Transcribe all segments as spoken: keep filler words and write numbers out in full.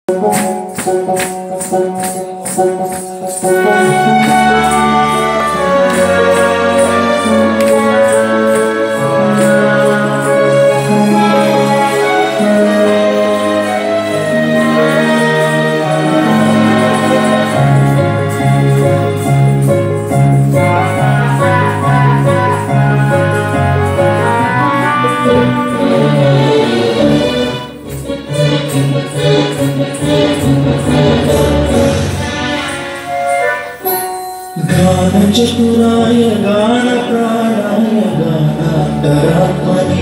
चतुराय गान प्राणाय गानान्तरात्मने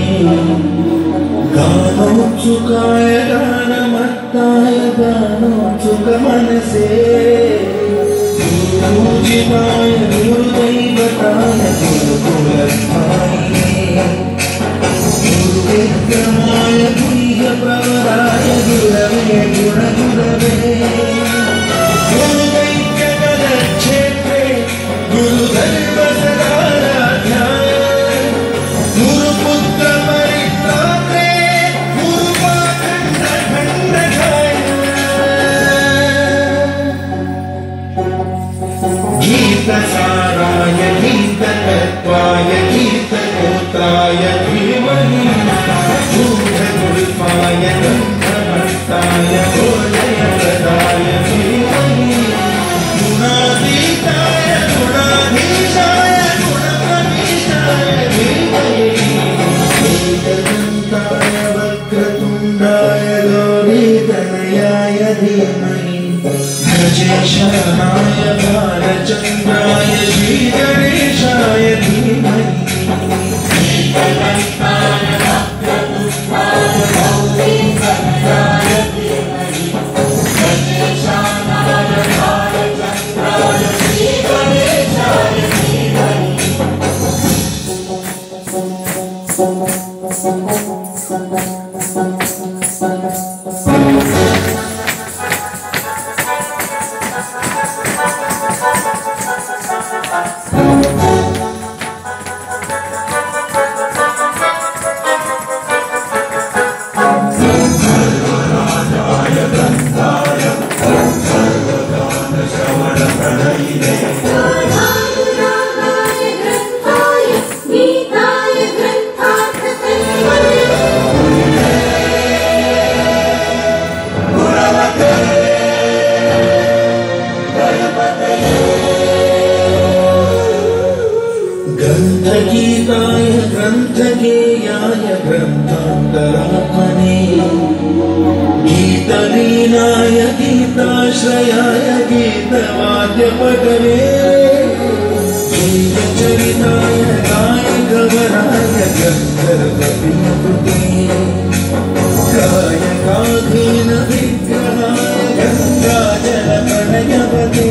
गानोत्सुकाय गानमत्ताय गानोत्सुकमनसे गुरुपूजिताय गुरुदैवताय गुरुकुलस्थायिने गुरुविक्रमाय गुह्यप्रवराय गुरवे गुणगुरवे गीतसाराय गीततत्त्वाय गीतगोत्राय धीमहि गूढगुल्फाय गन्धमत्ताय गोलयप्रदाय धीमहि गुणातीताय गुणाधीशाय गुणप्रविष्टाय धीमहि एकदन्ताय वक्रतुण्डाय गौरीतनयाय धीमहि गजेशानाय बालचन्द्राय श्रीगणेशाय धीमहि ग्रन्थगीताय ग्रन्थगेयाय ग्रन्थान्तरात्मने गीतलीनाय गीताश्रयाय गीतवाद्यपटवे गीतचरिताय गायकवराय गन्धर्वविनुते गायकाधीन विग्रहाय गङ्गाजलप्रणयपते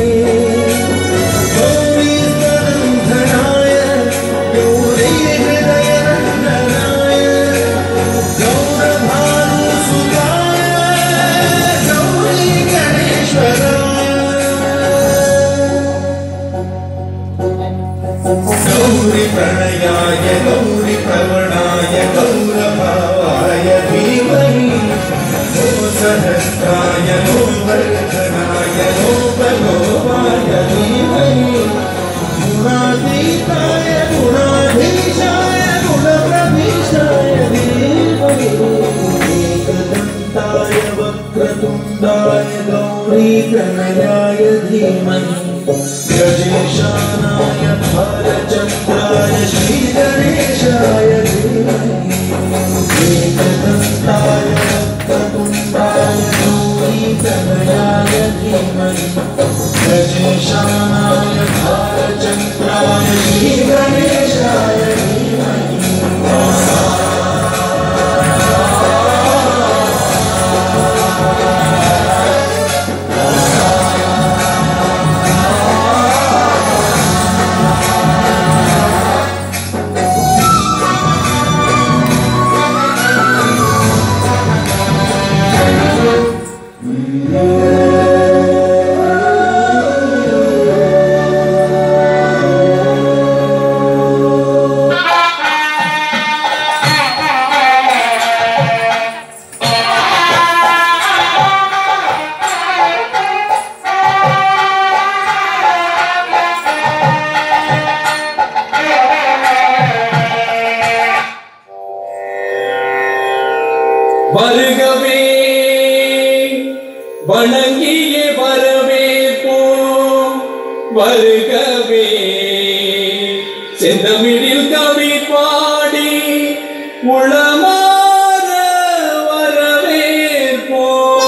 गौरी प्रणयाय गौरी प्रवणाय गौरभावाय धीमहि गो सहस्राय गो वर्धनाय गोपगोपाय धीमहि गुणातीताय गुणाधीशाय गुणप्रविष्टाय धीमहि एकदन्ताय वक्रतुण्डाय गौरीतनयाय धीमहि गजेशानाय बालचन्द्राय श्रीगणेशाय धीमहि एकदन्ताय वक्रतुण्डाय गौरीतनयाय धीमहि गजेशानाय बालचन्द्राय श्रीगणेशाय धीमहि வணங்கியே வரவேற்போம் வருகவே செந்தமிழில் கவி பாடி உளமாற வரவேற்போம்.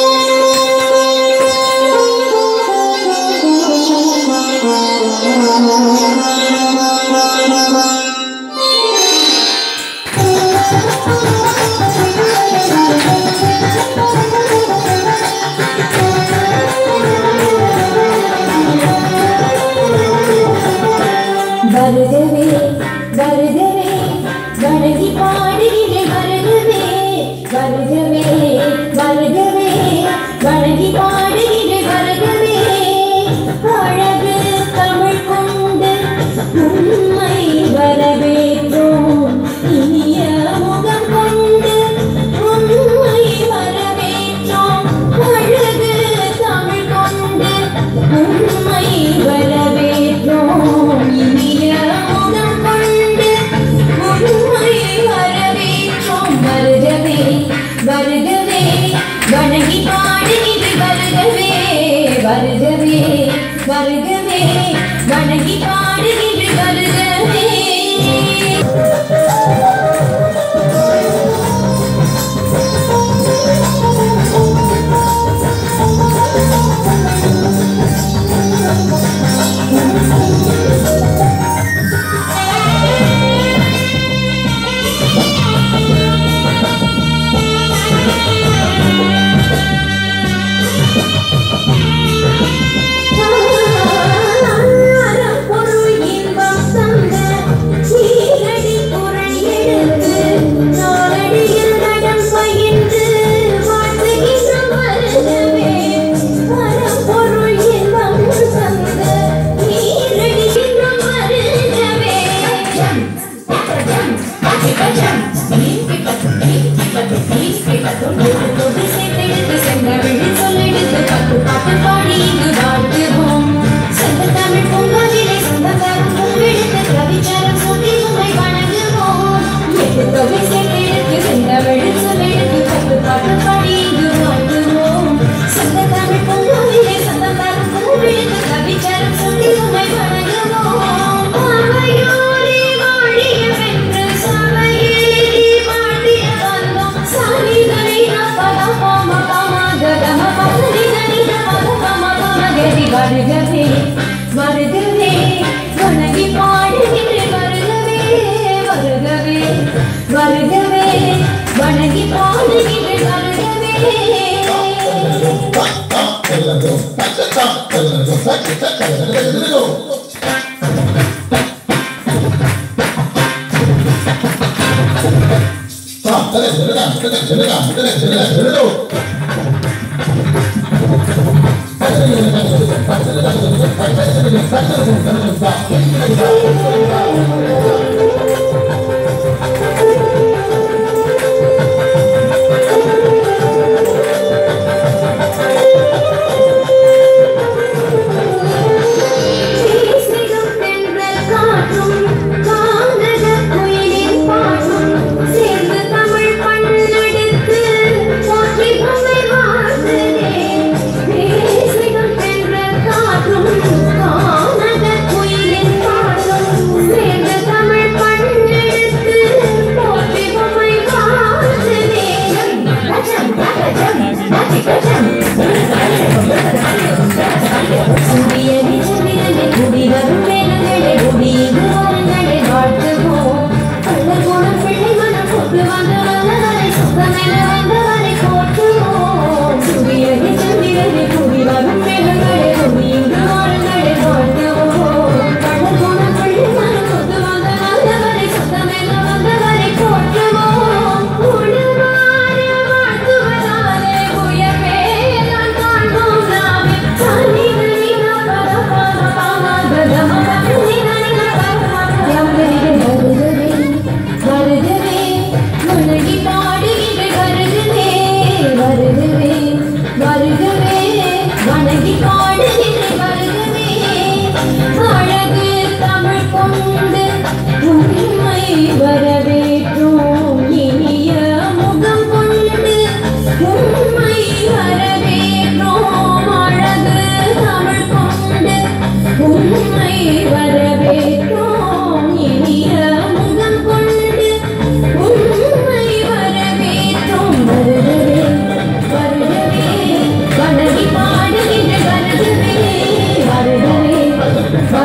வருகவே வருகவே வணங்கி பாடுகிற வருகவே வருகவே வருகவே வணங்கி பாடுகிற வருகவே அழகு தமிழ் கொண்டு உண்மை வரவேற்றோம் இனிய முகம் கொண்டு உண்மை வரவேற்றோம் அழகு தமிழ் கொண்டு உண்மை வரவேற்றோம் இனிய முகம் கொண்டு உண்மை வரவேற்றோம். வருகவே வருகவே வணங்கி பாடுகிற வருகவே வருகவே வருகவே வணங்கி பாடுகிற வருகவே. வருகவே வருகவே வணங்கி பாடுகிற வருகவே வருகவே வருகவே வணங்கி பாடுகிற வருகவே. Come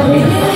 வருகவே